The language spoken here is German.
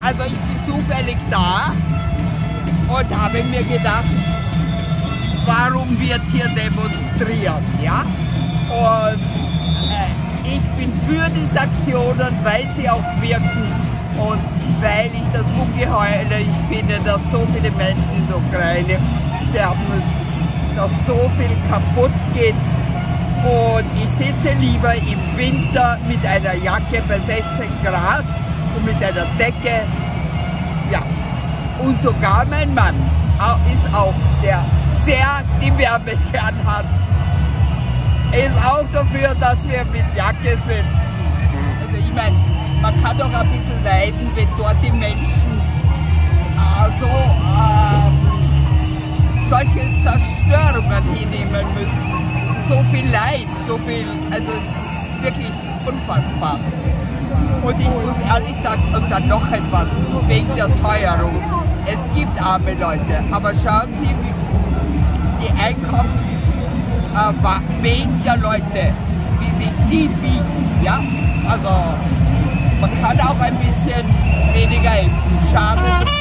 Also ich bin zufällig da und habe mir gedacht, warum wird hier demonstriert, ja? Und ich bin für diese Aktionen, weil sie auch wirken und weil ich das ungeheuerlich finde, dass so viele Menschen in der Ukraine sterben müssen, dass so viel kaputt geht. Und ich sitze lieber im Winter mit einer Jacke bei 16 Grad und mit einer Decke. Ja, und sogar mein Mann ist auch, der sehr die Wärmekern hat, ist auch dafür, dass wir mit Jacke sitzen. Also ich meine, man kann doch ein bisschen leiden, wenn dort die Menschen solche Zerstörungen hinnehmen müssen. So viel Leid, so viel, also es ist wirklich unfassbar. Und ich muss ehrlich sagen, und dann noch etwas, wegen der Teuerung. Es gibt arme Leute, aber schauen Sie, wie die wegen der Leute, wie sich die bieten, ja? Also man kann auch ein bisschen weniger essen. Schade.